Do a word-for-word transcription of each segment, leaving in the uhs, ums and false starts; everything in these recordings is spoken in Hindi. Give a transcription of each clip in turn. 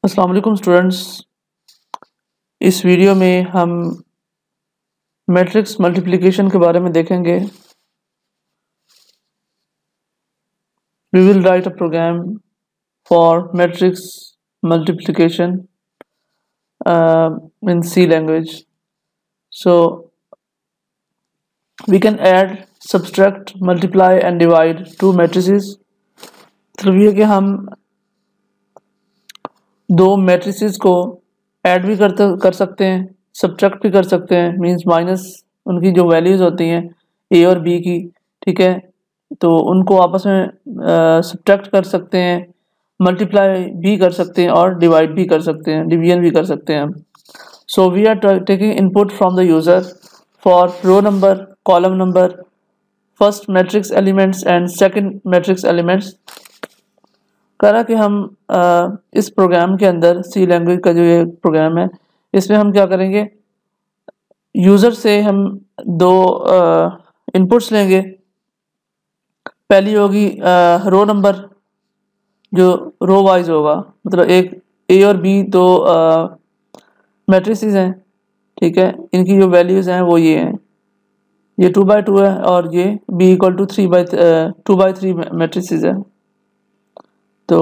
अस्सलाम वालेकुम स्टूडेंट्स। इस वीडियो में हम मैट्रिक्स मल्टीप्लिकेशन के बारे में देखेंगे। We will write a program for matrix multiplication in C language. So we can add, subtract, multiply and divide two matrices. मतलब ये कि हम दो मैट्रिसेस को ऐड भी कर कर सकते हैं, सब्ट्रैक्ट भी कर सकते हैं, मींस माइनस उनकी जो वैल्यूज़ होती हैं ए और बी की, ठीक है, तो उनको आपस में सब्ट्रैक्ट कर सकते हैं, मल्टीप्लाई भी कर सकते हैं और डिवाइड भी कर सकते हैं, डिवीजन भी कर सकते हैं हम। So we are taking input from the user for row number, column number, first matrix elements and second matrix elements. कह रहा कि हम आ, इस प्रोग्राम के अंदर सी लैंग्वेज का जो ये प्रोग्राम है, इसमें हम क्या करेंगे, यूज़र से हम दो इनपुट्स लेंगे। पहली होगी रो नंबर, जो रो वाइज होगा, मतलब एक ए और बी दो मैट्रिसेस हैं, ठीक है, इनकी जो वैल्यूज़ हैं वो ये हैं, ये टू बाई टू है और ये B equal to three by two by three matrices है। तो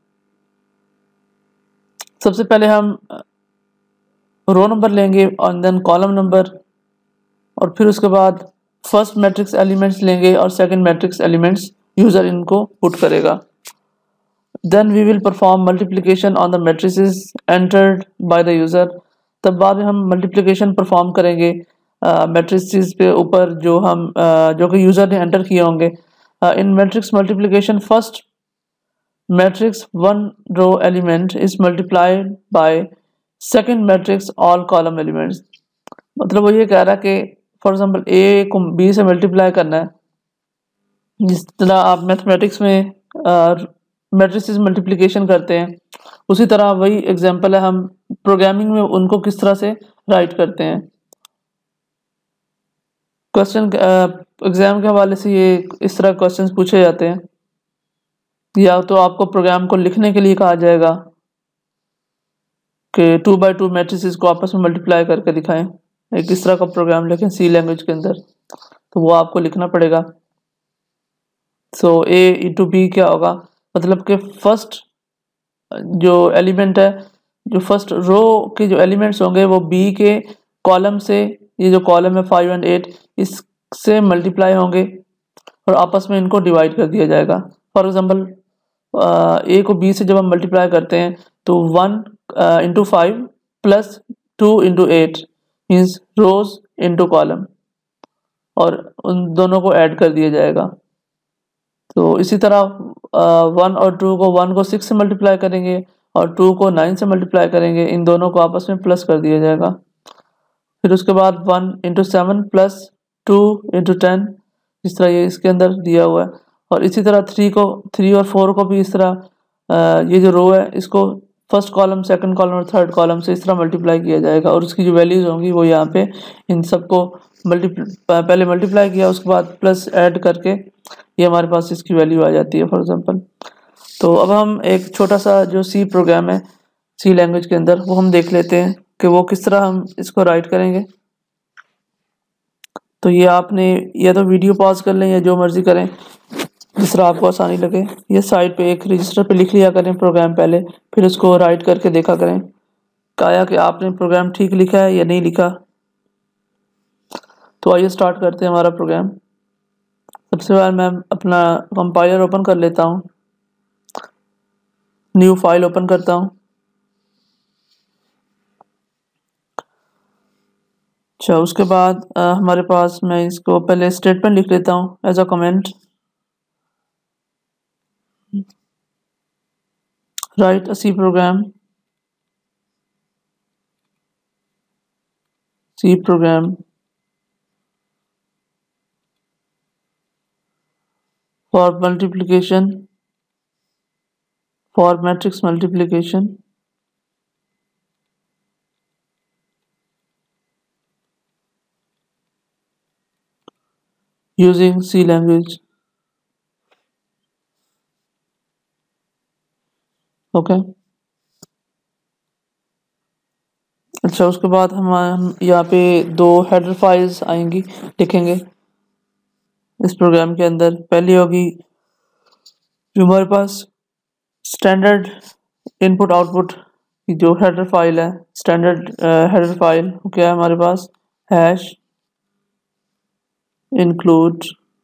सबसे पहले हम रो नंबर लेंगे और देन कॉलम नंबर, और फिर उसके बाद फर्स्ट मैट्रिक्स एलिमेंट्स लेंगे और सेकंड मैट्रिक्स एलिमेंट्स यूज़र इनको पुट करेगा। Then we will perform multiplication on the matrices entered by the user. तब बाद में हम मल्टीप्लिकेशन परफॉर्म करेंगे मैट्रिसेस पे ऊपर जो हम uh, जो कि यूज़र ने एंटर किए होंगे। In matrix multiplication first matrix one row element is multiplied by second matrix all column elements. मतलब वो ये कह रहा है कि फॉर एग्जांपल ए को बी से मल्टीप्लाई करना है, जिस तरह आप मैथमेटिक्स में मैट्रिसेस मल्टीप्लिकेशन करते हैं, उसी तरह वही एग्जांपल है, हम प्रोग्रामिंग में उनको किस तरह से राइट करते हैं। क्वेश्चन एग्जाम के हवाले से ये इस तरह क्वेश्चंस पूछे जाते हैं, या तो आपको प्रोग्राम को लिखने के लिए कहा जाएगा कि टू बाई टू मैट्रिसेस को आपस में मल्टीप्लाई करके दिखाएं, एक इस तरह का प्रोग्राम लिखें सी लैंग्वेज के अंदर, तो वो आपको लिखना पड़ेगा। सो ए इंटू बी क्या होगा, मतलब कि फर्स्ट जो एलिमेंट है, जो फर्स्ट रो के जो एलिमेंट्स होंगे वो बी के कॉलम से, ये जो कॉलम है फाइव एंड एट, इससे मल्टीप्लाई होंगे और आपस में इनको डिवाइड कर दिया जाएगा। फॉर एग्जांपल ए को बी से जब हम मल्टीप्लाई करते हैं तो one into five plus two into eight means rows into column, और उन दोनों को ऐड कर दिया जाएगा। तो इसी तरह वन और टू को, वन को सिक्स से मल्टीप्लाई करेंगे और टू को नाइन से मल्टीप्लाई करेंगे, इन दोनों को आपस में प्लस कर दिया जाएगा। फिर उसके बाद one into seven plus two into ten, इस तरह ये इसके अंदर दिया हुआ है। और इसी तरह थ्री को, थ्री और फोर को भी इस तरह ये जो रो है इसको फर्स्ट कॉलम, सेकंड कॉलम और थर्ड कॉलम से इस तरह मल्टीप्लाई किया जाएगा, और उसकी जो वैल्यूज़ होंगी वो यहाँ पे इन सबको मल्टी पहले मल्टीप्लाई किया, उसके बाद प्लस ऐड करके ये हमारे पास इसकी वैल्यू आ जाती है फॉर एग्जांपल। तो अब हम एक छोटा सा जो सी प्रोग्राम है सी लैंग्वेज के अंदर, वो हम देख लेते हैं कि वो किस तरह हम इसको राइट करेंगे। तो ये आपने या तो वीडियो पॉज कर लें या जो मर्ज़ी करें, जिस तरह आपको आसानी लगे। ये साइड पे एक रजिस्टर पे लिख लिया करें प्रोग्राम पहले, फिर उसको राइट करके देखा करें काया कि आपने प्रोग्राम ठीक लिखा है या नहीं लिखा। तो आइए स्टार्ट करते हैं हमारा प्रोग्राम। सबसे पहले मैं अपना कंपाइलर ओपन कर लेता हूँ, न्यू फाइल ओपन करता हूँ। अच्छा, उसके बाद आ, हमारे पास, मैं इसको पहले स्टेटमेंट लिख लेता हूँ as a comment, write a C program, C program for multiplication, for matrix multiplication using C language. Okay, अच्छा, उसके बाद हम हम यहाँ पे दो हेडर फाइल्स आएंगी, लिखेंगे इस प्रोग्राम के अंदर। पहली होगी जो हमारे पास स्टैंडर्ड इनपुट आउटपुट की जो हेडर फाइल है, स्टैंडर्ड हेडर फाइल क्या है हमारे पास, hash include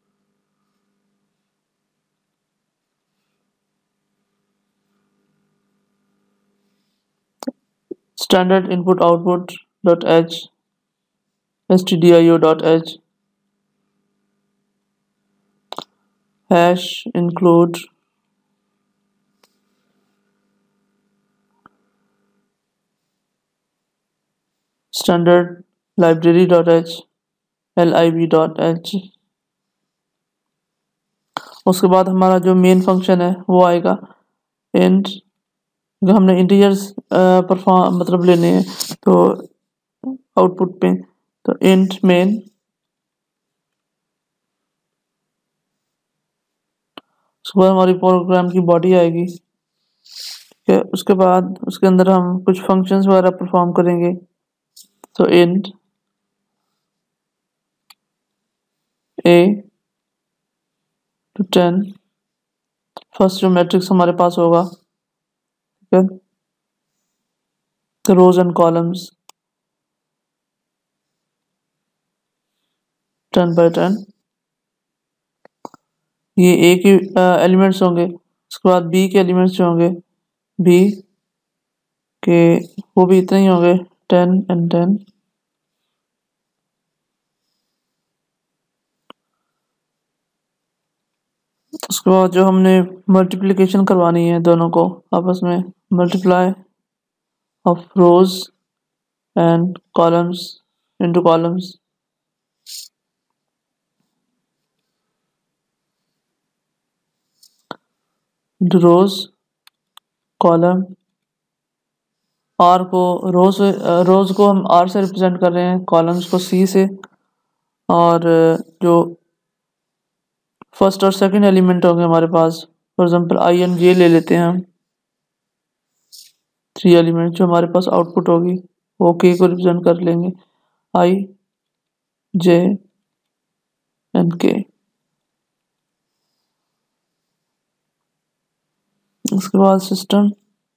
standard input output dot h stdio dot h hash include standard library dot h lib dot h। उसके बाद हमारा जो मेन फंक्शन है वो आएगा int, जो हमने इंटीजर्स परफॉर्म मतलब लेने हैं तो आउटपुट पे, तो int main। उसके बाद हमारी प्रोग्राम की बॉडी आएगी, ठीक है। उसके बाद उसके अंदर हम कुछ फंक्शंस वगैरह परफॉर्म करेंगे, तो int a two ten, first जो मैट्रिक्स हमारे पास होगा, ठीक है, तो rows and columns ten by ten, ये ए के एलिमेंट्स होंगे। उसके बाद बी के एलिमेंट्स जो होंगे, बी के वो भी इतने ही होंगे, टेन एंड टेन। उसके बाद जो हमने मल्टीप्लिकेशन करवानी है दोनों को आपस में, multiply of rows and columns into columns, into rows column. R को रोज रोज को हम आर से रिप्रेजेंट कर रहे हैं, कॉलम्स को सी से, और जो फर्स्ट और सेकंड एलिमेंट होंगे हमारे पास, for example I and J ले लेते हैं हम, थ्री एलिमेंट जो हमारे पास आउटपुट होगी वो के को रिप्रेजेंट कर लेंगे, आई जे एंड के। उसके बाद system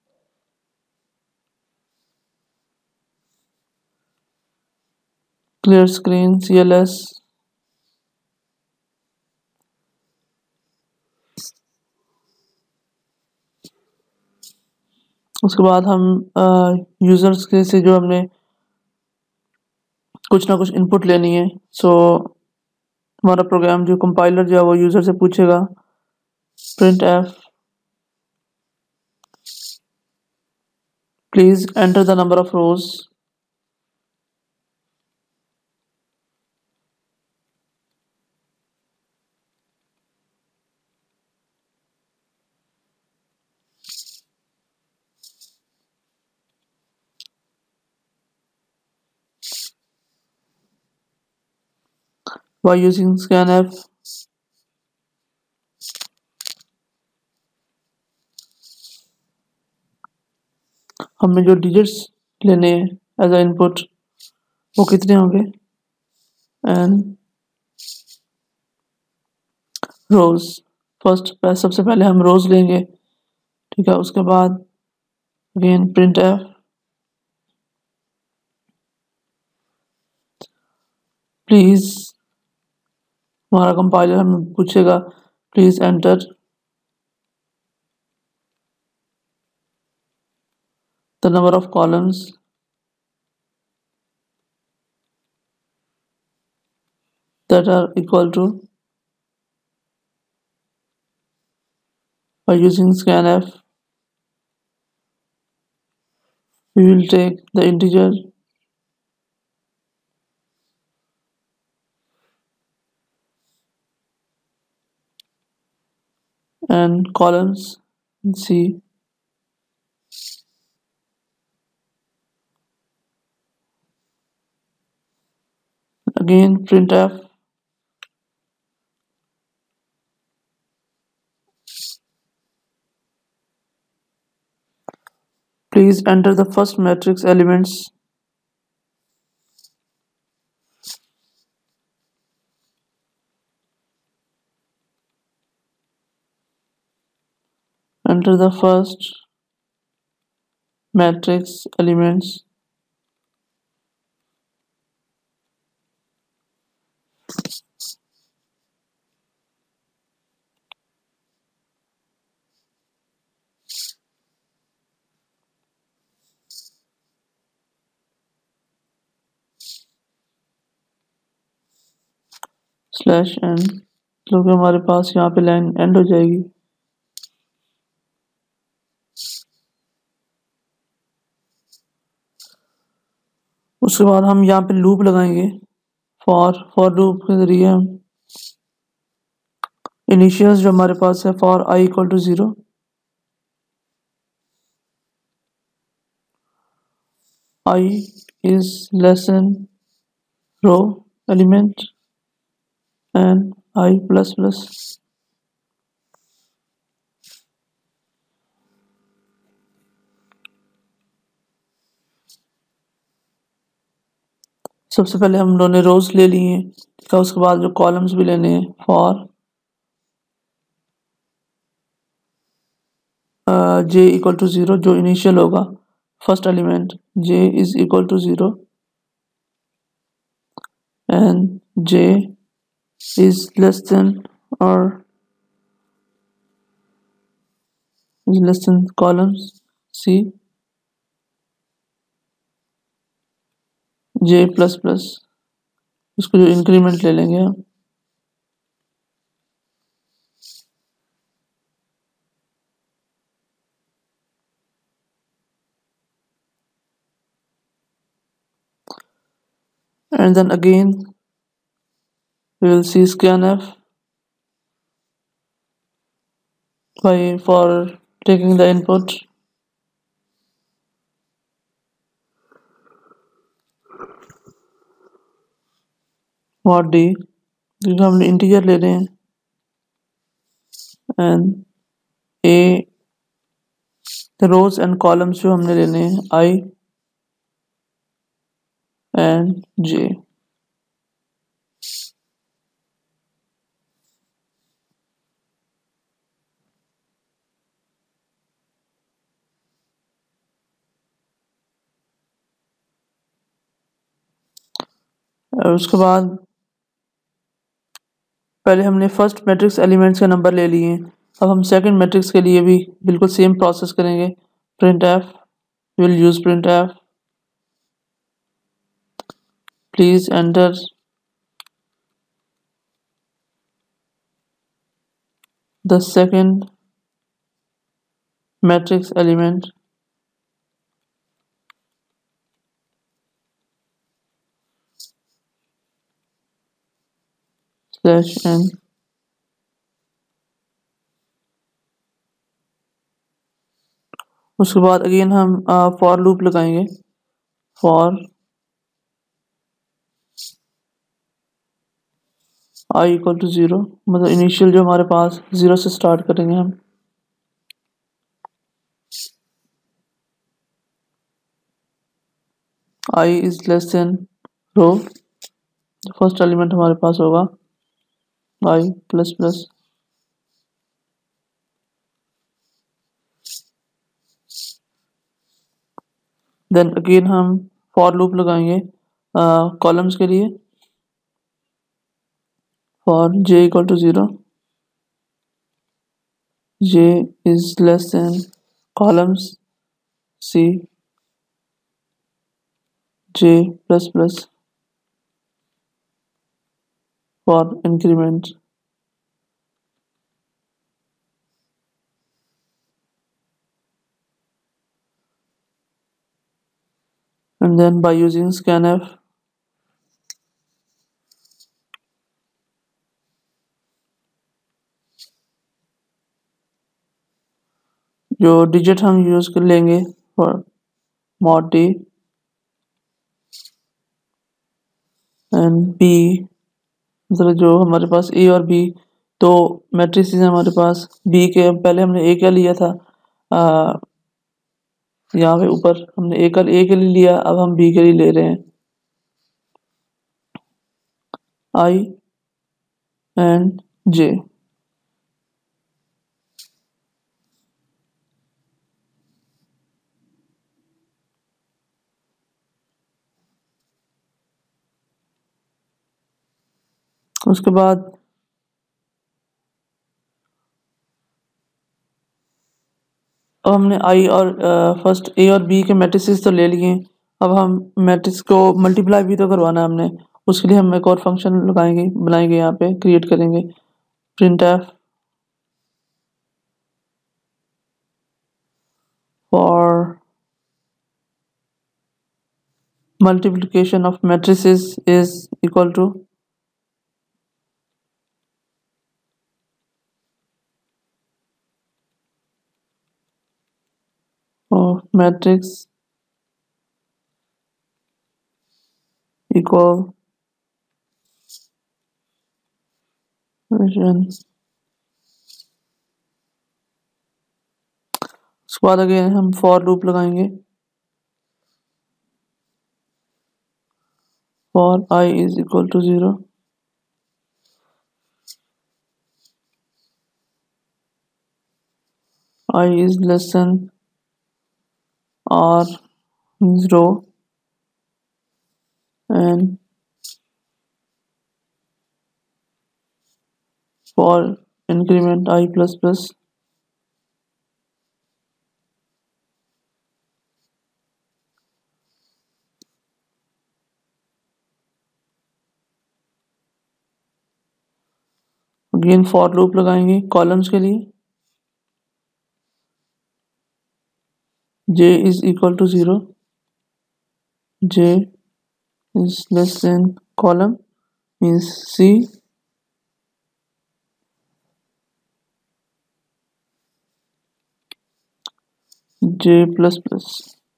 clear screen C L S, उसके बाद हम यूजर्स के से जो हमने कुछ ना कुछ इनपुट लेनी है, सो हमारा प्रोग्राम जो कंपाइलर जो है वो यूजर से पूछेगा print F please enter the number of rows, by using scanf हमें जो डिजिट्स लेने हैं एज अ इनपुट वो कितने होंगे, एंड रोज, फर्स्ट सबसे पहले हम रोज लेंगे, ठीक है। उसके बाद अगेन प्रिंट एफ प्लीज, हमारा कंपाइलर हमें पूछेगा please enter the number of columns that are equal to, by using scanf we will take the integer and columns in C, again printf please enter the first matrix elements enter the first matrix elements slash and, क्योंकि हमारे पास यहाँ पे लाइन एंड हो जाएगी। उसके बाद हम यहाँ पे लूप लगाएंगे। फॉर फॉर लूप के जरिए हम इनिशियल्स जो हमारे पास है for I equal to zero, I is less than row element and I plus plus. सबसे पहले हम दोनों रोज ले लिए हैं, ठीक है। उसके बाद जो कॉलम्स भी लेने हैं, for J equal to zero, जो इनिशियल होगा first element J is equal to zero and J is less than और is less than columns C J plus plus. उसको जो इंक्रीमेंट ले लेंगे हम, and then again we will see scanf by for taking the input mod d, क्योंकि हम इंटीजर ले रहे हैं, and A rows and columns जो हमने लेने हैं आई एंड जे। और उसके बाद पहले हमने फर्स्ट मैट्रिक्स एलिमेंट्स का नंबर ले लिए, अब हम सेकंड मैट्रिक्स के लिए भी बिल्कुल सेम प्रोसेस करेंगे। Print F, will use print F, please enter the second matrix element slash N. उसके बाद अगेन हम फॉर लूप लगाएंगे। For I equal to zero, मतलब इनिशियल जो हमारे पास जीरो से स्टार्ट करेंगे हम। I is less than row, first element हमारे पास होगा I plus plus. Then again हम फॉर लूप लगाएंगे कॉलम्स uh, के लिए। For j equal to zero, j is less than columns c j plus plus for increment. and then by using scanf जो डिजिट हम यूज कर लेंगे for mod d and b, मतलब जो हमारे पास a और b तो मैट्रिक्स है हमारे पास। b के पहले हमने a क्या लिया था, आ, यहाँ पे ऊपर हमने a का a के लिए लिया, अब हम b के लिए ले रहे हैं i एंड j। उसके बाद अब हमने आई और फर्स्ट ए और बी के मैट्रिसेस तो ले लिए। अब हम मैट्रिक्स को मल्टीप्लाई भी तो करवाना है हमने। उसके लिए हम एक और फंक्शन लगाएंगे बनाएंगे यहाँ पे क्रिएट करेंगे printf for multiplication of matrices is equal to of matrix equal version। उसके बाद अगेन हम फॉर लूप लगाएंगे for I is equal to zero I is less than or zero and for increment I plus plus again for loop लगाएंगे कॉलम्स के लिए j is equal to zero j is less than column means c j plus plus।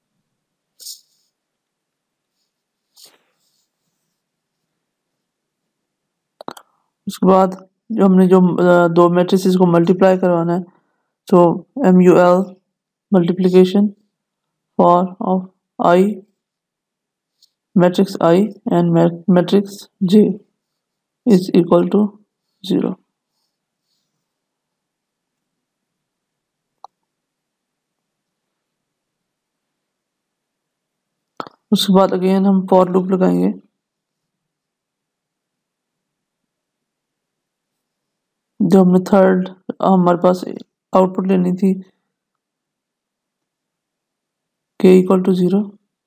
उसके बाद जो हमने जो दो मैट्रिसेस को मल्टीप्लाई करवाना है तो M U L multiplication for of I matrix I and matrix J is equal to zero. उसके बाद अगेन हम फॉर लूप लगाएंगे जो हमने थर्ड हमारे पास आउटपुट लेनी थी k equal to zero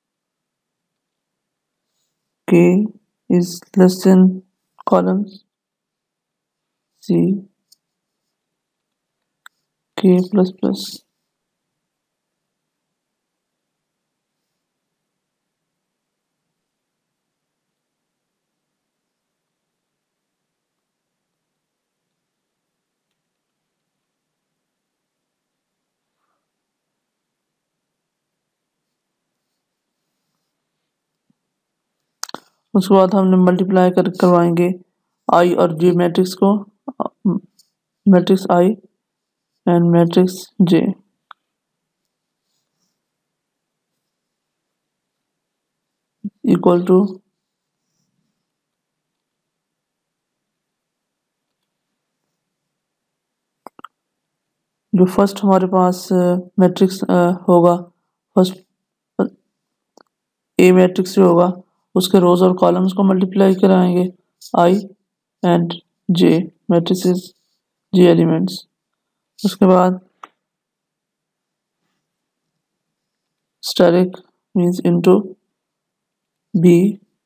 k is less than columns c k plus plus। उसके बाद हमने मल्टीप्लाई कर करवाएंगे आई और जे मैट्रिक्स को matrix I and matrix J equal to जो फर्स्ट हमारे पास मैट्रिक्स होगा फर्स्ट ए मैट्रिक्स जो होगा उसके रोज और कॉलम्स को मल्टीप्लाई कराएंगे I and J matrices J elements. उसके बाद स्टैटिक मींस इनटू बी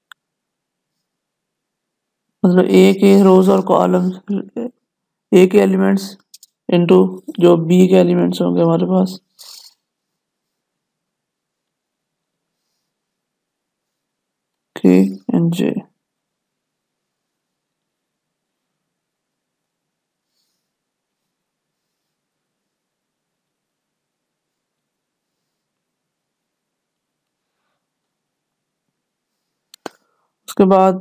मतलब ए के रोज और कॉलम्स ए के एलिमेंट्स इनटू जो बी के एलिमेंट्स होंगे हमारे पास के एंड जे। उसके बाद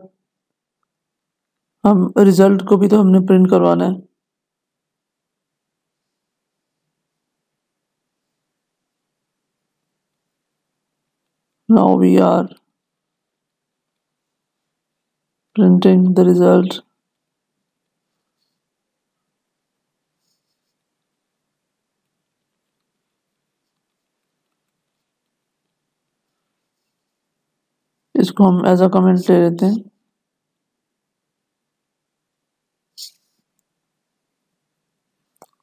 हम रिजल्ट को भी तो हमने प्रिंट करवाना है now we are printing the result इसको हम एज अ कमेंट ले लेते हैं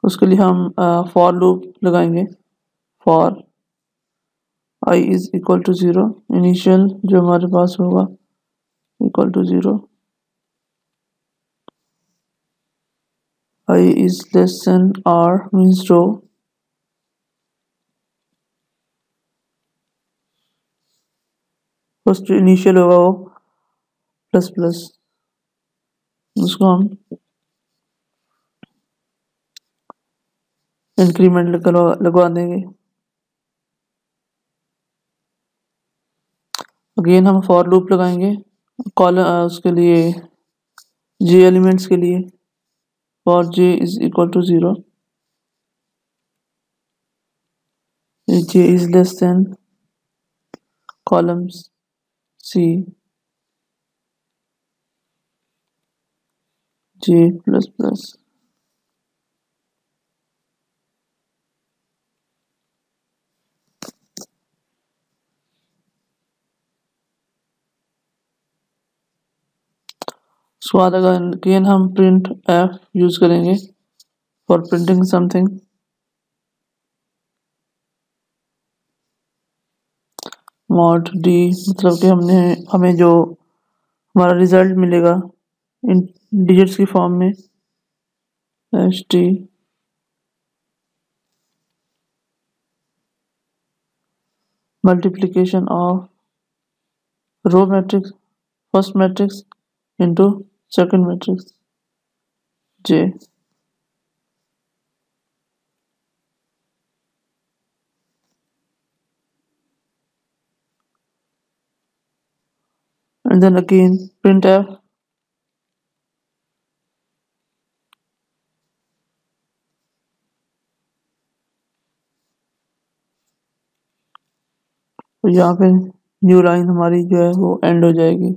उसके लिए हम फॉर लूप लगाएंगे। For I is equal to zero, initial जो हमारे पास होगा equal to zero, I is less than R means row, first जो इनिशियल होगा वो प्लस प्लस, उसको हम इंक्रीमेंट लगवा लगवा देंगे। अगेन हम फॉर लूप लगाएंगे कॉलम उसके लिए जे एलिमेंट्स के लिए। For J is equal to zero, J is less than columns C J plus plus. उसके बाद अगेन हम प्रिंट एफ यूज करेंगे for printing something. Mod D मतलब कि हमने हमें जो हमारा रिजल्ट मिलेगा इन डिजिट्स की फॉर्म में, H T multiplication of row matrix first matrix into second matrix J। And then again printf तो यहाँ पे न्यू लाइन हमारी जो है वो एंड हो जाएगी।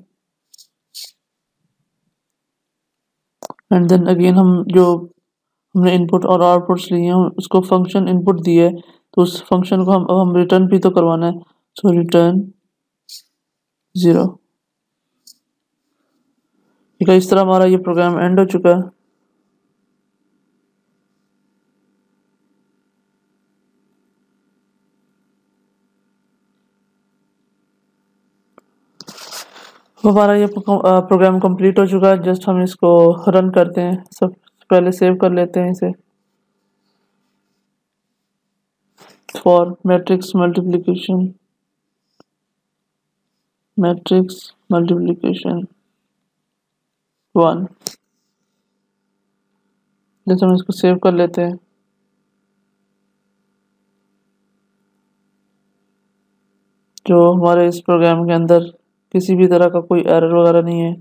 एंड देन अगेन हम जो हमने इनपुट और आउटपुट्स लिए हैं उसको फंक्शन इनपुट दिए है तो उस फंक्शन को हम अब हम रिटर्न भी तो करवाना है, सो रिटर्न ज़ीरो। ठीक है, इस तरह हमारा ये प्रोग्राम एंड हो चुका है। हमारा ये प्रोग्राम कंप्लीट हो चुका है। जस्ट हम इसको रन करते हैं। सब पहले सेव कर लेते हैं इसे। For matrix multiplication matrix multiplication one, जैसे हम इसको सेव कर लेते हैं। जो हमारे इस प्रोग्राम के अंदर किसी भी तरह का कोई एरर वगैरह नहीं है,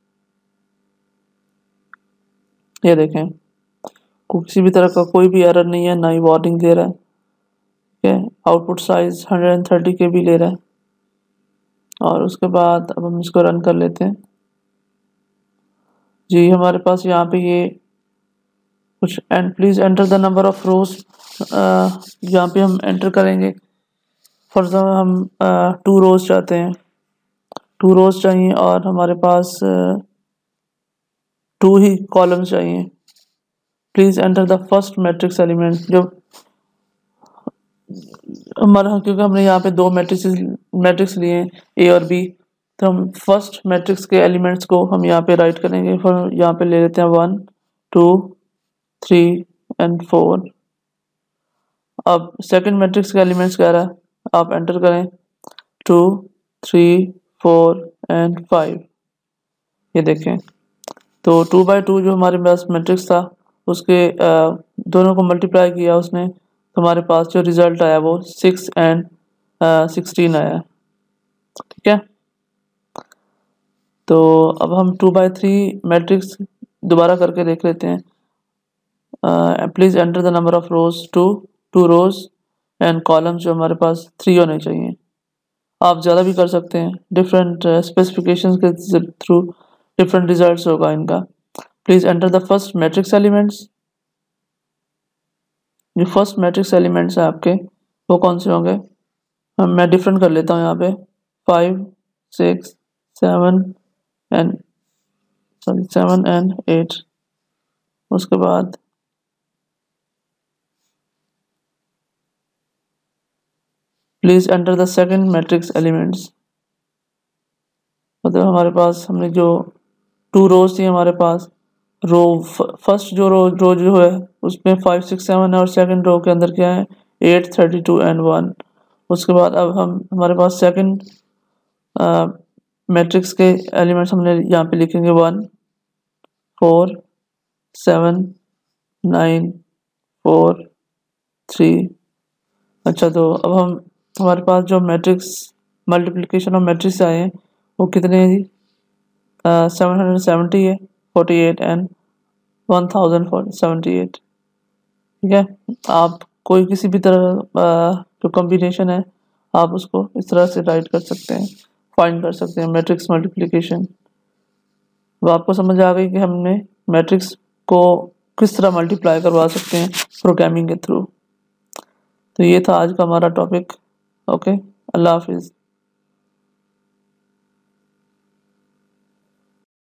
ये देखें किसी भी तरह का कोई भी एरर नहीं है, ना ही वार्निंग दे रहा है। ठीक है, आउटपुट साइज वन थर्टी के भी ले रहा है। और उसके बाद अब हम इसको रन कर लेते हैं। जी हमारे पास यहाँ पे ये कुछ and please enter the number of rows, यहाँ पे हम एंटर करेंगे। फॉर एग्जाम्पल हम टू रोज चाहते हैं, टू रोज चाहिए और हमारे पास टू ही कॉलम्स चाहिए। Please enter the first matrix element. जो हमारा क्योंकि हमने यहाँ पे दो मैट्रिक्स मैट्रिक्स लिए हैं ए और बी, तो हम फर्स्ट मैट्रिक्स के एलिमेंट्स को हम यहाँ पे राइट करेंगे। फिर यहाँ पे ले लेते हैं one two three and four. अब सेकंड मैट्रिक्स के एलिमेंट्स कह रहा है, आप एंटर करें two three four and five. ये देखें तो टू बाई टू जो हमारे पास मैट्रिक्स था उसके आ, दोनों को मल्टीप्लाई किया उसने, तो हमारे पास जो रिजल्ट आया वो सिक्स एंड सिक्सटीन आया। ठीक है, तो अब हम टू बाई थ्री मैट्रिक्स दोबारा करके देख लेते हैं। Please enter the number of rows two two rows and columns जो हमारे पास थ्री होने चाहिए। आप ज़्यादा भी कर सकते हैं, डिफरेंट स्पेसिफिकेशंस के थ्रू डिफरेंट रिजल्ट्स होगा इनका। Please enter the first matrix elements. जो फर्स्ट मैट्रिक्स एलिमेंट्स हैं आपके वो कौन से होंगे, मैं डिफरेंट कर लेता हूँ यहाँ पे five six seven and sorry seven and eight. उसके बाद please enter the second matrix elements. मतलब हमारे पास हमने जो टू रोज थी हमारे पास, रो फर्स्ट जो रो रो जो है उसमें फाइव सिक्स सेवन है और सेकंड रो के अंदर क्या है eight thirty two and one. उसके बाद अब हम हमारे पास सेकंड मैट्रिक्स के एलिमेंट्स हमने यहाँ पे लिखेंगे one four seven nine four three. अच्छा, तो अब हम हमारे पास जो मैट्रिक्स मल्टीप्लिकेशन ऑफ मैट्रिक्स आए हैं वो कितने हैं जी? सेवन हंड्रेड सेवेंटी है, forty eight and one thousand seventy eight. ठीक है, आप कोई किसी भी तरह uh, जो कॉम्बिनेशन है आप उसको इस तरह से राइट कर सकते हैं, फाइंड कर सकते हैं मैट्रिक्स मल्टीप्लिकेशन। अब आपको समझ आ गई कि हमने मैट्रिक्स को किस तरह मल्टीप्लाई करवा सकते हैं प्रोग्रामिंग के थ्रू। तो ये था आज का हमारा टॉपिक। ओके, अल्लाह हाफिज़।